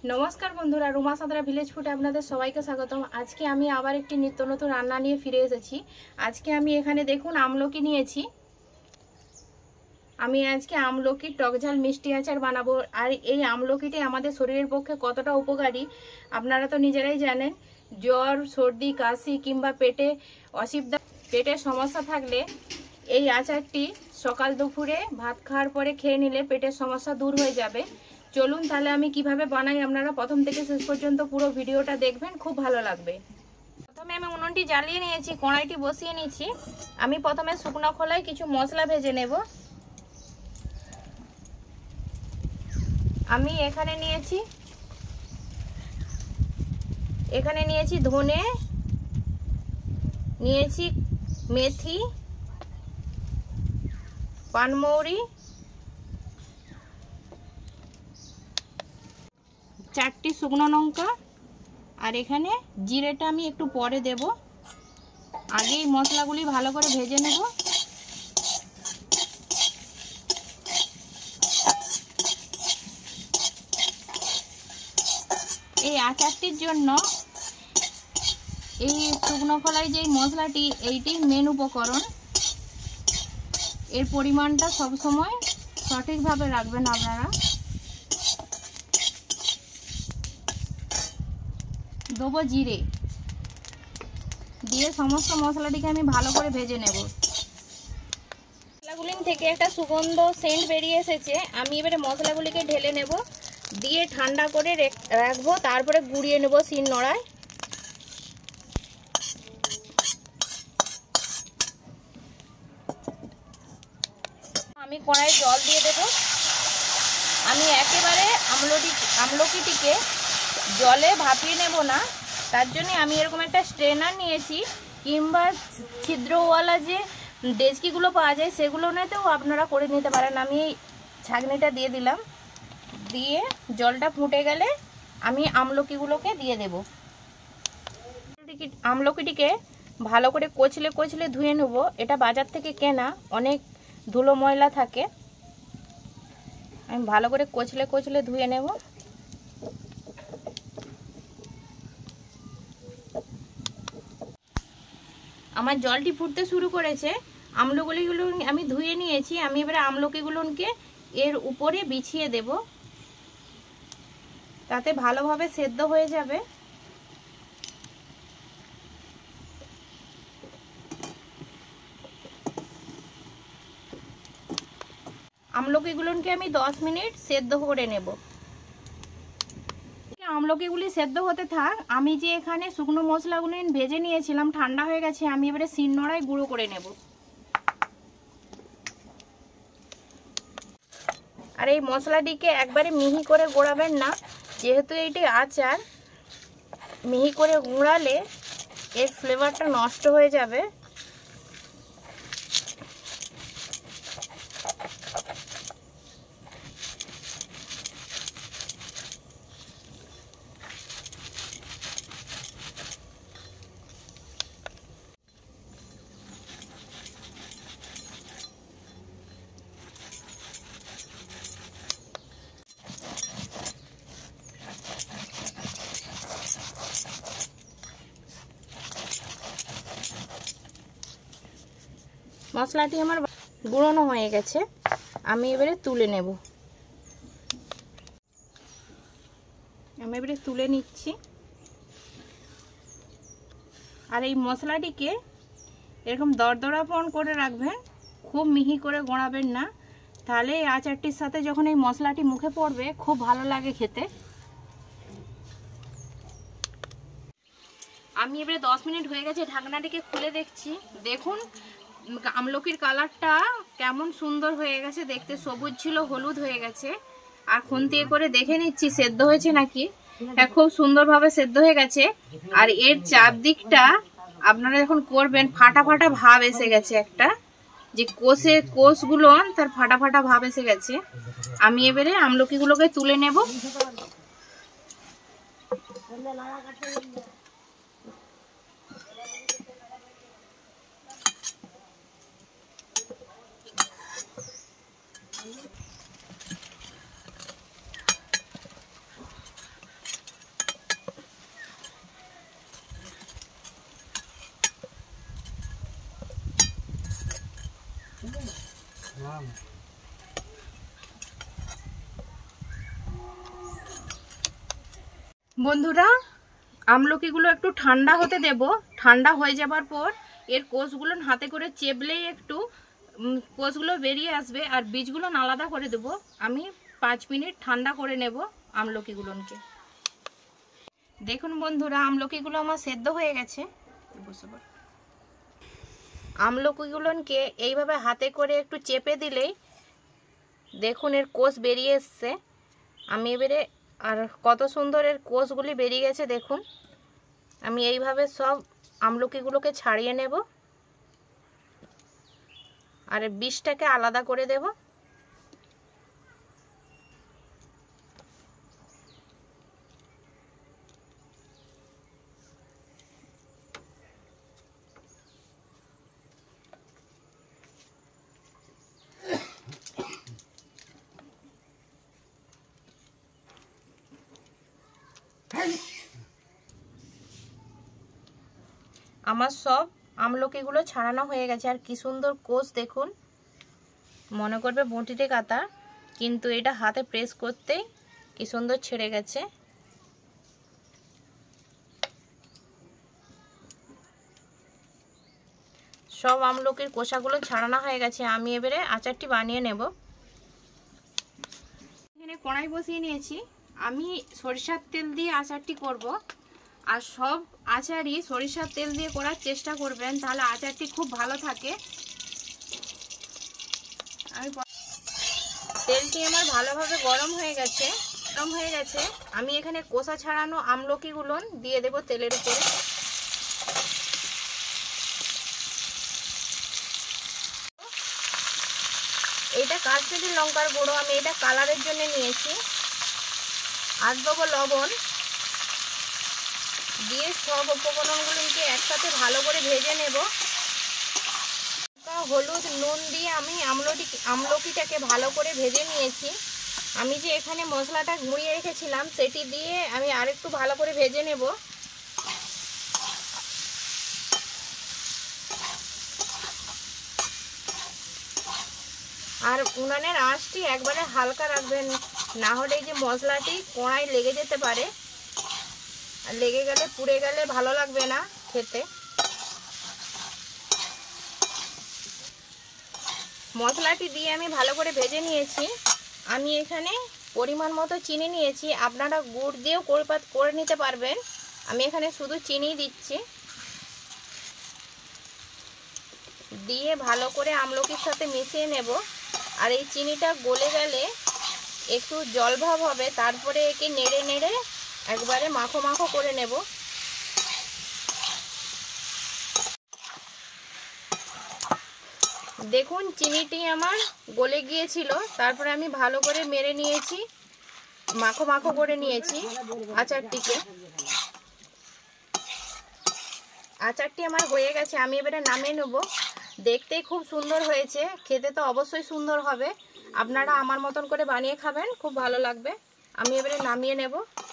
नमस्कार बंधुरा रुमा सादरा ভিলেজ ফুডে আপনাদের সবাইকে স্বাগতম। আজকে আমি আবার একটি নিত্য নতুন রান্না নিয়ে ফিরে এসেছি। আজকে আমি এখানে দেখুন আমলকি নিয়েছি। আমি আজকে আমলকির টকঝাল মিষ্টি আচার বানাবো। আর এই আমলকিটি আমাদের শরীরের পক্ষে কতটা উপকারী আপনারা তো নিজেরাই জানেন। জ্বর, সর্দি, কাশি কিংবা পেটের সমস্যা থাকলে এই আচারটি সকাল দুপুরে ভাত খাওয়ার পরে খেয়ে নিলে পেটের সমস্যা দূর হয়ে যাবে। চলুন তাহলে আমি কিভাবে বানাই আপনারা প্রথম থেকে শেষ পর্যন্ত পুরো ভিডিওটা দেখবেন, খুব ভালো লাগবে। প্রথমে আমি উনুনটি জ্বালিয়ে নিয়েছি, কড়াইটি বসিয়ে নিয়েছি। আমি প্রথমে শুকনো খোলায় কিছু মশলা ভেজে নেব। আমি এখানে নিয়েছি ধনে, নিয়েছি মেথি, পানমৌরি, 4টি শুকনো লঙ্কা, আর এখানে জিরেটা আমি একটু পরে দেব। আগে এই মশলাগুলি ভালো করে ভেজে নেব। এই আচারটির জন্য এই শুকনো খোলায় যে মশলাটি, এইটি মেন উপকরণ। এর পরিমাণটা সব সময় সঠিকভাবে রাখবেন আপনারা। দেবো জিরে, দিয়ে সমস্ত মশলাটিকে আমি ভালো করে ভেজে নেব। মশলাগুলি থেকে একটা সুগন্ধ সেন্ট বেরিয়ে এসেছে। আমি এবারে মশলাগুলিকে ঢেলে নেব, দিয়ে ঠান্ডা করে রাখবো, তারপরে গুঁড়িয়ে নেব শিল নোড়ায়। আমি কড়াইয়ে জল দিয়ে দেব। আমি একেবারে আমলকিটিকে জলে ভাপিয়ে নেব না, তার জন্য আমি এরকম একটা স্ট্রেনার নিয়েছি, কিংবা ছিদ্রওয়ালা যে ডেচকিগুলো পাওয়া যায় সেগুলো নিতেও আপনারা করে নিতে পারেন। আমি ছাঁকনিটা দিয়ে দিলাম, দিয়ে জলটা ফুটে গেলে আমি আমলকিগুলোকে দিয়ে দেব। আমলকিটিকে ভালো করে কচলে ধুয়ে নেব। এটা বাজার থেকে কেনা, অনেক ধুলো ময়লা থাকে। আমি ভালো করে কচলে ধুয়ে নেব। আমার জলটি ফুটতে শুরু করেছে। আমলকিগুলো আমি ধুয়ে নিয়েছি। আমি এবারে আমলকিগুলোকে এর উপরে বিছিয়ে দেব, তাতে ভালোভাবে সেদ্ধ হয়ে যাবে। আমলকিগুলোকে আমি 10 মিনিট সেদ্ধ করে নেব। আমলকিগুলি সেদ্ধ হতে থাক। আমি যে এখানে শুকনো মশলাগুলি ভেজে নিয়েছিলাম ঠান্ডা হয়ে গেছে, আমি এবারে শিলনোড়ায় গুঁড়ো করে নেব। আর এই মশলাটিকে একবারে মিহি করে গোড়াবেন না, যেহেতু এইটি আচার। মিহি করে গুঁড়ালে এর ফ্লেভারটা নষ্ট হয়ে যাবে। মশলাটি আমার গুঁড়োনো হয়ে গেছে, আমি এবারে তুলে নেব। আমি এবারে তুলে নিচ্ছি। আর এই মশলাটিকে এরকম দরদরাপন করে রাখবেন, খুব মিহি করে গোড়াবেন না, তাহলে এই আচারটির সাথে যখন এই মশলাটি মুখে পড়বে খুব ভালো লাগে খেতে। আমি এবারে 10 মিনিট হয়ে গেছে, ঢাকনাটিকে খুলে দেখছি। দেখুন আমলকির কালারটা কেমন সুন্দর হয়ে গেছে দেখতে, সবুজ ছিল হলুদ হয়ে গেছে। আর খুন্তি করে দেখে নিচ্ছি সেদ্ধ হয়েছে নাকি। হ্যাঁ, খুব সুন্দরভাবে সেদ্ধ হয়ে গেছে। আর এর চারদিকটা আপনারা যখন করবেন ফাটা ফাটা ভাব এসে গেছে, একটা যে কোষগুলো তার ফাটা ফাটা ভাব এসে গেছে। আমি এবারে আমলকিগুলোকে তুলে নেব। বন্ধুরা, আমলকিগুলো একটু ঠান্ডা হতে দেব। ঠান্ডা হয়ে যাবার পর এর কোষগুলো হাতে করে চেপলেই একটু কোষগুলো বেরিয়ে আসবে, আর বীজগুলো আলাদা করে দেব। আমি 5 মিনিট ঠান্ডা করে নেব আমলকিগুলোকে। দেখুন বন্ধুরা, আমলকিগুলো আমার সেদ্ধ হয়ে গেছে। আমলকিগুলোকে এইভাবে হাতে করে একটু চেপে দিলেই দেখুন এর কোষ বেরিয়ে এসছে। আমি এবারে আর কত সুন্দর এর কোষগুলি বেরিয়ে গেছে দেখুন। আমি এইভাবে সব আমলকিগুলোকে ছাড়িয়ে নেব আর বীজটাকে আলাদা করে দেব। আমার সব আমলকিগুলো ছাড়ানো হয়ে গেছে, আর কি সুন্দর কোষ দেখুন। মনে করবে বঁটিতে কাটা, কিন্তু এটা হাতে প্রেস করতেই কি সুন্দর ছেড়ে গেছে। সব আমলকির কোষাগুলো ছাড়ানো হয়ে গেছে। আমি এবারে আচারটি বানিয়ে নেব। এখানে কড়াই বসিয়ে নিয়েছি। আমি সরিষার তেল দিয়ে আচারটি করব, আর সব আচারই সরিষার তেল দিয়ে করার চেষ্টা করবেন, তাহলে আচারটি খুব ভালো থাকে। তেলটি আমার ভালোভাবে গরম হয়ে গেছে। আমি এখানে কোষা ছাড়ানো আমলকিগুলো দিয়ে দেব তেলের উপরে। এটা কাশ্মীরি লঙ্কার গুঁড়ো, আমি এটা কালারের জন্য নিয়েছি। আর দেবো লবণ দিয়ে সব উপকরণগুলোকে একসাথে ভালো করে ভেজে নেব। হলুদ নুন দিয়ে আমি আমলকিটাকে ভালো করে ভেজে নিয়েছি। আমি যে এখানে মশলাটা গুঁড়িয়ে রেখেছিলাম সেটি দিয়ে আমি আরেকটু ভালো করে ভেজে নেব। আর উনানের আঁচটি একবারে হালকা রাখবেন, না হলে এই যে মশলাটি কড়ায় লেগে যেতে পারে, আর লেগে গেলে পুড়ে গেলে ভালো লাগবে না খেতে। মশলাটি দিয়ে আমি ভালো করে ভেজে নিয়েছি। আমি এখানে পরিমাণ মতো চিনি নিয়েছি, আপনারা গুড় দিয়েও করে নিতে পারবেন। আমি এখানে শুধু চিনি দিচ্ছি। দিয়ে ভালো করে আমলকির সাথে মিশিয়ে নেব। আর এই চিনিটা গলে গেলে একটু জল ভাব হবে, তারপরে একে নেড়ে নেড়ে একবারে মাখো মাখো করে নেব। দেখুন চিনিটি আমার গলে গিয়েছিল, তারপরে আমি ভালো করে মেরে নিয়েছি, মাখো মাখো করে নিয়েছি আচারটিকে। আচারটি আমার হয়ে গেছে, আমি এবারে নামিয়ে নেব। দেখতে খুব সুন্দর হয়েছে, খেতে তো অবশ্যই সুন্দর হবে। আপনারা আমার মতন করে বানিয়ে খাবেন, খুব ভালো লাগবে। আমি এবারে নামিয়ে নেব।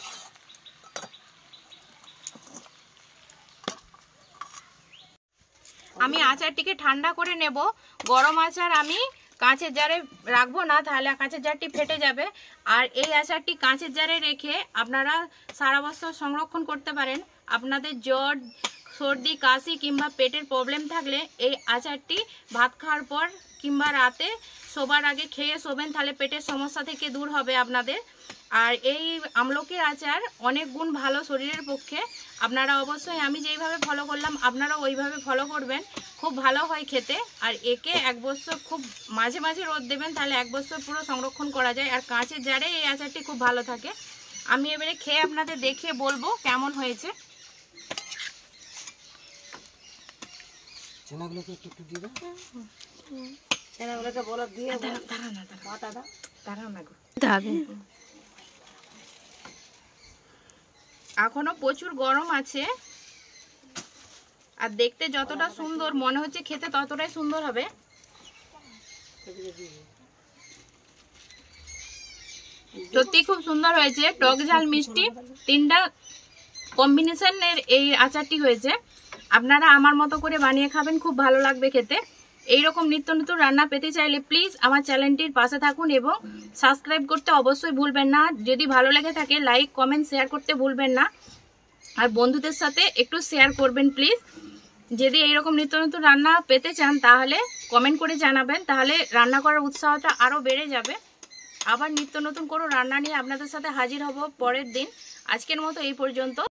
আমি আচারটিকে ঠান্ডা করে নেব। গরম আচার আমি কাঁচের জারে রাখবো না, তাহলে কাঁচের জারটি ফেটে যাবে। আর এই আচারটি কাঁচের জারে রেখে আপনারা সারা বছর সংরক্ষণ করতে পারেন। আপনাদের জ্বর, সর্দি, কাশি কিংবা পেটের প্রবলেম থাকলে এই আচারটি ভাত খাওয়ার পর কিংবা রাতে শোবার আগে খেয়ে শোবেন, তাহলে পেটের সমস্যা থেকে দূর হবে আপনাদের। আর এই আমলকির আচার অনেক গুণ ভালো শরীরের পক্ষে। আপনারা অবশ্যই আমি যেইভাবে ফলো করলাম আপনারা ওইভাবে ফলো করবেন, খুব ভালো হয় খেতে। আর একে 1 বছর খুব মাঝে মাঝে রোদ দেবেন, তাহলে 1 বছর পুরো সংরক্ষণ করা যায়। আর কাঁচের জারে এই আচারটি খুব ভালো থাকে। আমি এবারে খেয়ে আপনাদের দেখিয়ে বলবো কেমন হয়েছে। চেনাগুলোকে একটু দিয়ে দাও। চেনাগুলোকে বলো দিয়ে দাঁড়াও না গো। এখনো প্রচুর গরম আছে, আর দেখতে যতটা সুন্দর মনে হচ্ছে খেতে ততটাই সুন্দর হবে। সত্যি খুব সুন্দর হয়েছে, টক ঝাল মিষ্টি 3টা কম্বিনেশনের এই আচারটি হয়েছে। আপনারা আমার মতো করে বানিয়ে খাবেন, খুব ভালো লাগবে খেতে। এইরকম নিত্য নতুন রান্না পেতে চাইলে প্লিজ আমার চ্যানেলটির পাশে থাকুন এবং সাবস্ক্রাইব করতে অবশ্যই ভুলবেন না। যদি ভালো লেগে থাকে লাইক কমেন্ট শেয়ার করতে ভুলবেন না, আর বন্ধুদের সাথে একটু শেয়ার করবেন প্লিজ। যদি এইরকম নিত্য নতুন রান্না পেতে চান তাহলে কমেন্ট করে জানাবেন, তাহলে রান্না করার উৎসাহটা আরও বেড়ে যাবে। আবার নিত্য নতুন কোনো রান্না নিয়ে আপনাদের সাথে হাজির হব পরের দিন। আজকের মতো এই পর্যন্ত।